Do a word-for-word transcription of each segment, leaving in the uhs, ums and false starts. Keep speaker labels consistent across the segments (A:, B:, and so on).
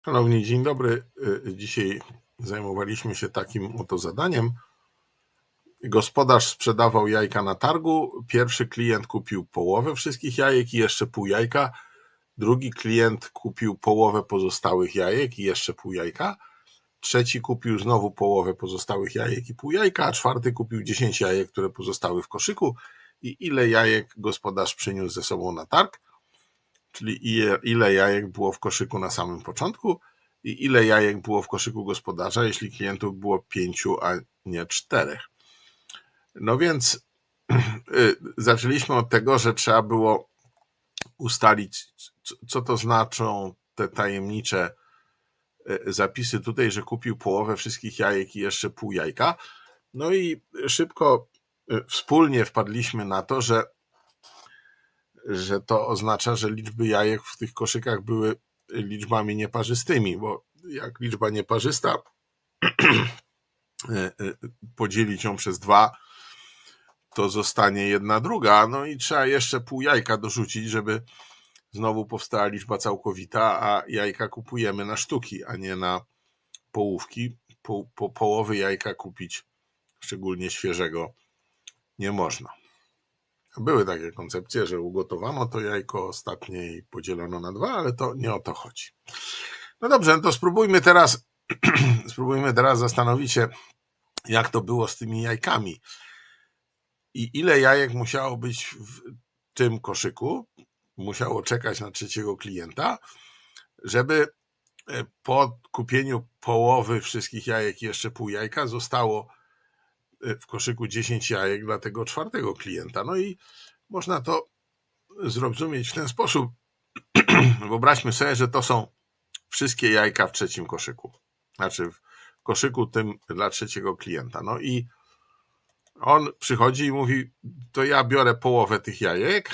A: Szanowni, dzień dobry. Dzisiaj zajmowaliśmy się takim oto zadaniem. Gospodarz sprzedawał jajka na targu. Pierwszy klient kupił połowę wszystkich jajek i jeszcze pół jajka. Drugi klient kupił połowę pozostałych jajek i jeszcze pół jajka. Trzeci kupił znowu połowę pozostałych jajek i pół jajka, a czwarty kupił dziesięć jajek, które pozostały w koszyku. I ile jajek gospodarz przyniósł ze sobą na targ? Czyli ile jajek było w koszyku na samym początku i ile jajek było w koszyku gospodarza, jeśli klientów było pięciu, a nie czterech. No więc zaczęliśmy od tego, że trzeba było ustalić, co to znaczą te tajemnicze zapisy tutaj, że kupił połowę wszystkich jajek i jeszcze pół jajka. No i szybko wspólnie wpadliśmy na to, że że to oznacza, że liczby jajek w tych koszykach były liczbami nieparzystymi, bo jak liczba nieparzysta podzielić ją przez dwa, to zostanie jedna druga, no i trzeba jeszcze pół jajka dorzucić, żeby znowu powstała liczba całkowita, a jajka kupujemy na sztuki, a nie na połówki. Po, po połowy jajka kupić, szczególnie świeżego, nie można. Były takie koncepcje, że ugotowano to jajko ostatnie i podzielono na dwa, ale to nie o to chodzi. No dobrze, no to spróbujmy teraz, spróbujmy teraz zastanowić się, jak to było z tymi jajkami i ile jajek musiało być w tym koszyku, musiało czekać na trzeciego klienta, żeby po kupieniu połowy wszystkich jajek i jeszcze pół jajka zostało w koszyku dziesięć jajek dla tego czwartego klienta. No i można to zrozumieć w ten sposób. Wyobraźmy sobie, że to są wszystkie jajka w trzecim koszyku. Znaczy w koszyku tym dla trzeciego klienta. No i on przychodzi i mówi, to ja biorę połowę tych jajek.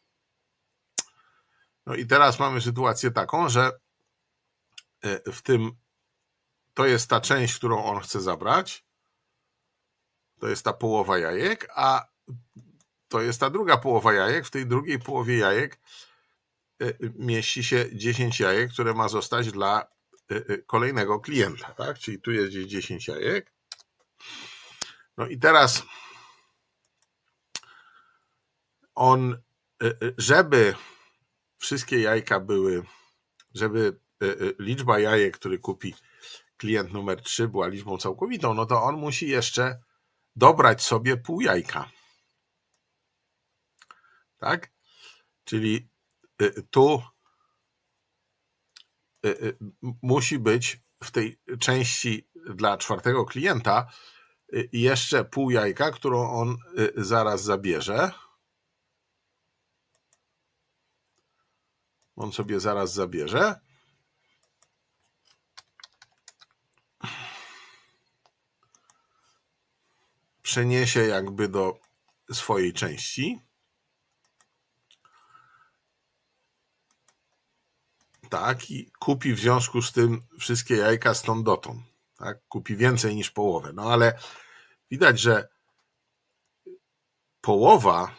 A: No i teraz mamy sytuację taką, że w tym to jest ta część, którą on chce zabrać. To jest ta połowa jajek, a to jest ta druga połowa jajek. W tej drugiej połowie jajek mieści się dziesięć jajek, które ma zostać dla kolejnego klienta, tak? Czyli tu jest gdzieś dziesięć jajek. No i teraz on, żeby wszystkie jajka były, żeby liczba jajek, który kupi klient numer trzy, była liczbą całkowitą, no to on musi jeszcze dobrać sobie pół jajka. Tak? Czyli tu musi być w tej części dla czwartego klienta jeszcze pół jajka, którą on zaraz zabierze. On sobie zaraz zabierze. Przeniesie jakby do swojej części. Tak, i kupi w związku z tym wszystkie jajka stąd dotąd. Tak, kupi więcej niż połowę. No ale widać, że połowa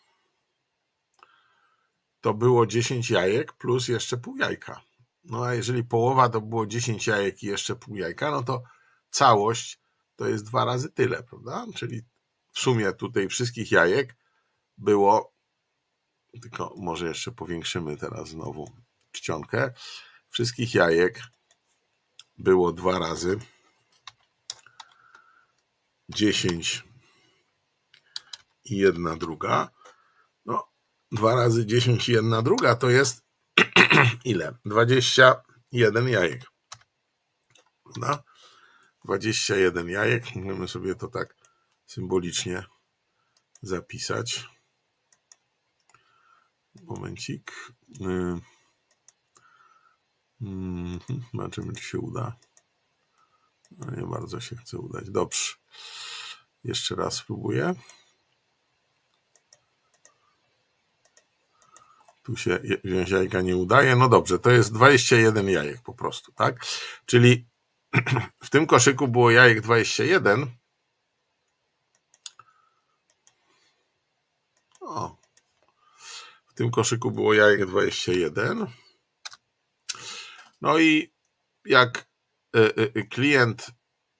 A: to było dziesięć jajek plus jeszcze pół jajka. No a jeżeli połowa to było dziesięć jajek i jeszcze pół jajka, no to całość to jest dwa razy tyle, prawda? Czyli w sumie tutaj wszystkich jajek było, tylko może jeszcze powiększymy teraz znowu czcionkę, wszystkich jajek było dwa razy dziesięć i jedna druga. No, dwa razy dziesięć i jedna druga to jest ile? dwadzieścia jeden jajek. Prawda? dwadzieścia jeden jajek. Możemy sobie to tak symbolicznie zapisać. Momencik. Zobaczymy, czy się uda. No nie bardzo się chce udać. Dobrze. Jeszcze raz spróbuję. Tu się wziąć jajka nie udaje. No dobrze, to jest dwadzieścia jeden jajek po prostu, tak? Czyli w tym koszyku było jajek dwadzieścia jeden. O. W tym koszyku było jajek dwadzieścia jeden. No i jak klient,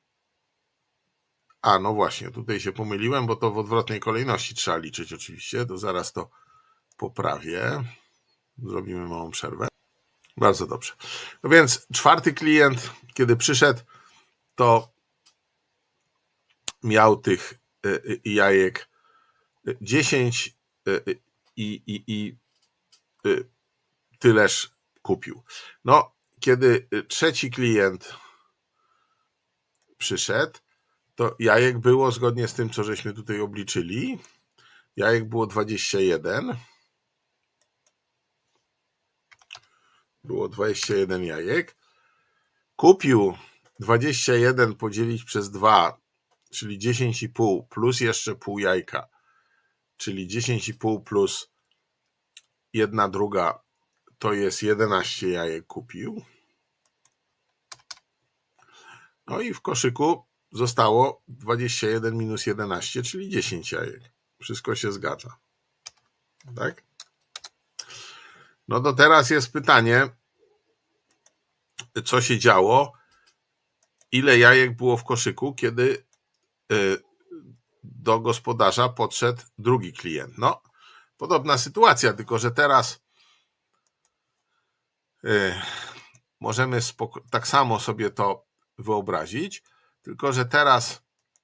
A: a no właśnie, tutaj się pomyliłem, bo to w odwrotnej kolejności trzeba liczyć oczywiście, to zaraz to poprawię. Zrobimy małą przerwę. Bardzo dobrze. No więc czwarty klient, kiedy przyszedł, to miał tych jajek dziesięć i, i, i tyleż kupił. No, kiedy trzeci klient przyszedł, to jajek było zgodnie z tym, co żeśmy tutaj obliczyli. Jajek było dwadzieścia jeden. Było dwadzieścia jeden jajek. Kupił dwadzieścia jeden podzielić przez dwa, czyli dziesięć i pół, plus jeszcze pół jajka, czyli dziesięć i pół plus jedna druga, to jest jedenaście jajek kupił. No i w koszyku zostało dwadzieścia jeden minus jedenaście, czyli dziesięć jajek. Wszystko się zgadza. Tak? No to teraz jest pytanie, co się działo, ile jajek było w koszyku, kiedy do gospodarza podszedł drugi klient. No, podobna sytuacja, tylko że teraz możemy tak samo sobie to wyobrazić, tylko że teraz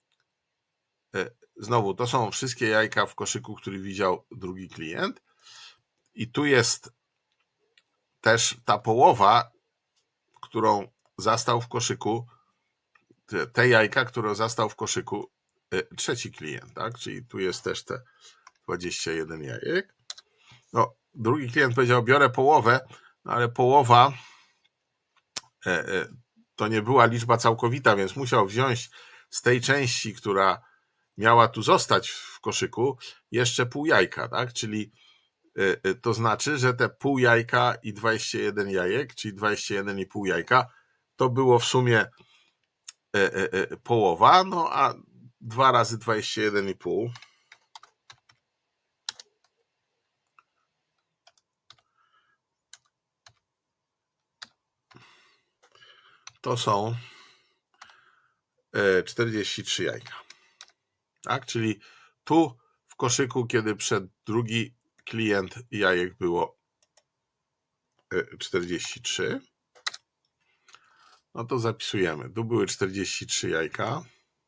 A: znowu to są wszystkie jajka w koszyku, który widział drugi klient i tu jest też ta połowa, którą zastał w koszyku, te jajka, które zastał w koszyku trzeci klient, tak? Czyli tu jest też te dwadzieścia jeden jajek. No, drugi klient powiedział, biorę połowę, no ale połowa to nie była liczba całkowita, więc musiał wziąć z tej części, która miała tu zostać w koszyku, jeszcze pół jajka, tak? Czyli to znaczy, że te pół jajka i dwadzieścia jeden jajek, czyli dwadzieścia jeden i pół jajka, to było w sumie połowa, no a dwa razy dwadzieścia jeden i pół to są czterdzieści trzy jajka. Tak? Czyli tu w koszyku, kiedy przed drugi klient, jajek było czterdzieści trzy. No to zapisujemy. Tu były czterdzieści trzy jajka.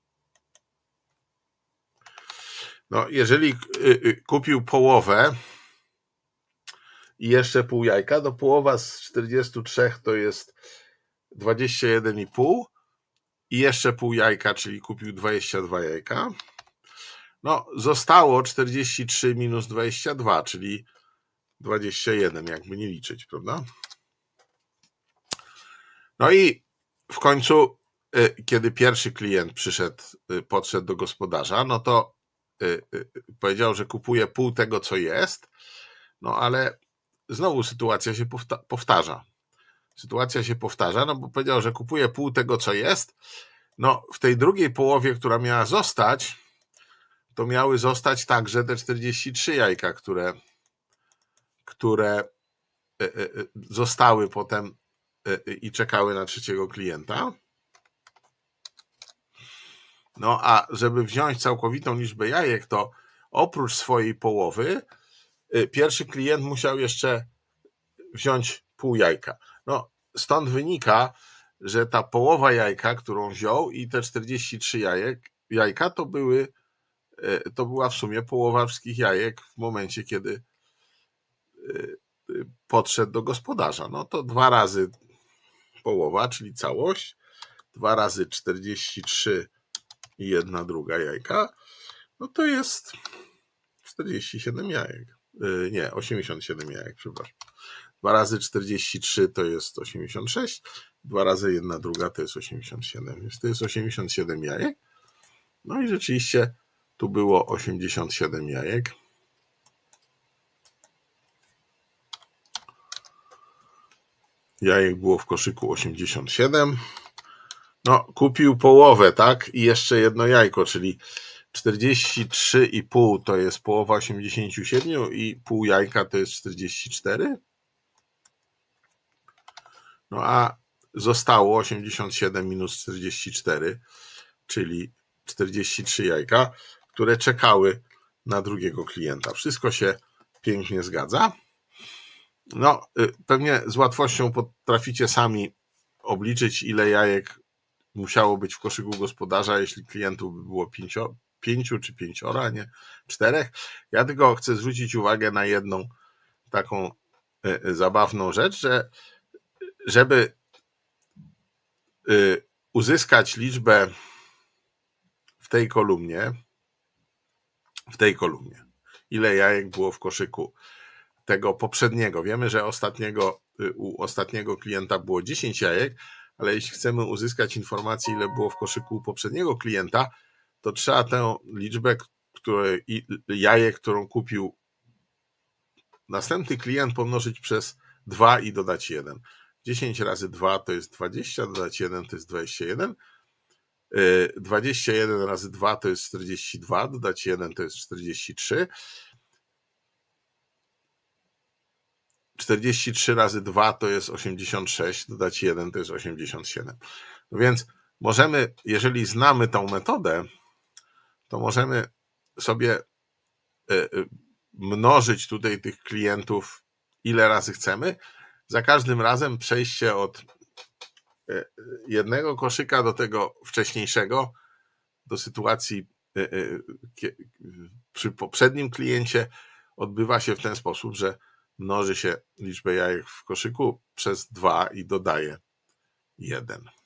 A: No, jeżeli kupił połowę i jeszcze pół jajka, to połowa z czterdziestu trzech to jest dwadzieścia jeden i pół i jeszcze pół jajka, czyli kupił dwadzieścia dwa jajka. No, zostało czterdzieści trzy minus dwadzieścia dwa, czyli dwadzieścia jeden, jakby nie liczyć, prawda? No i w końcu, kiedy pierwszy klient przyszedł, podszedł do gospodarza, no to powiedział, że kupuje pół tego, co jest, no ale znowu sytuacja się powtarza. Sytuacja się powtarza, no bo powiedział, że kupuje pół tego, co jest, no w tej drugiej połowie, która miała zostać, to miały zostać także te czterdzieści trzy jajka, które, które zostały potem i czekały na trzeciego klienta. No a żeby wziąć całkowitą liczbę jajek, to oprócz swojej połowy pierwszy klient musiał jeszcze wziąć pół jajka. No stąd wynika, że ta połowa jajka, którą wziął i te czterdzieści trzy jajek, jajka to były, to była w sumie połowa wszystkich jajek w momencie, kiedy podszedł do gospodarza. No to dwa razy połowa, czyli całość, dwa razy czterdzieści trzy i jedna druga jajka, no to jest czterdzieści siedem jajek. Nie, osiemdziesiąt siedem jajek, przepraszam. dwa razy czterdzieści trzy to jest osiemdziesiąt sześć, dwa razy jedna druga to jest osiemdziesiąt siedem, więc to jest osiemdziesiąt siedem jajek. No i rzeczywiście tu było osiemdziesiąt siedem jajek. Jajek było w koszyku osiemdziesiąt siedem. No, kupił połowę, tak? I jeszcze jedno jajko, czyli czterdzieści trzy i pół to jest połowa osiemdziesiąt siedem i pół jajka to jest czterdzieści cztery. No a zostało osiemdziesiąt siedem minus czterdzieści cztery, czyli czterdzieści trzy jajka, które czekały na drugiego klienta. Wszystko się pięknie zgadza. No, pewnie z łatwością potraficie sami obliczyć, ile jajek musiało być w koszyku gospodarza, jeśli klientów by było pięcio, pięciu czy pięcioro, a nie czterech. Ja tylko chcę zwrócić uwagę na jedną taką zabawną rzecz, że żeby uzyskać liczbę w tej kolumnie, w tej kolumnie, ile jajek było w koszyku tego poprzedniego. Wiemy, że ostatniego, u ostatniego klienta było dziesięć jajek, ale jeśli chcemy uzyskać informację, ile było w koszyku u poprzedniego klienta, to trzeba tę liczbę które, jajek, którą kupił następny klient, pomnożyć przez dwa i dodać jeden. dziesięć razy dwa to jest dwadzieścia, dodać jeden to jest dwadzieścia jeden. dwadzieścia jeden razy dwa to jest czterdzieści dwa, dodać jeden to jest czterdzieści trzy. czterdzieści trzy razy dwa to jest osiemdziesiąt sześć, dodać jeden to jest osiemdziesiąt siedem. No więc możemy, jeżeli znamy tą metodę, to możemy sobie mnożyć tutaj tych klientów ile razy chcemy. Za każdym razem przejście od jednego koszyka do tego wcześniejszego, do sytuacji przy poprzednim kliencie odbywa się w ten sposób, że mnoży się liczbę jajek w koszyku przez dwa i dodaje jeden.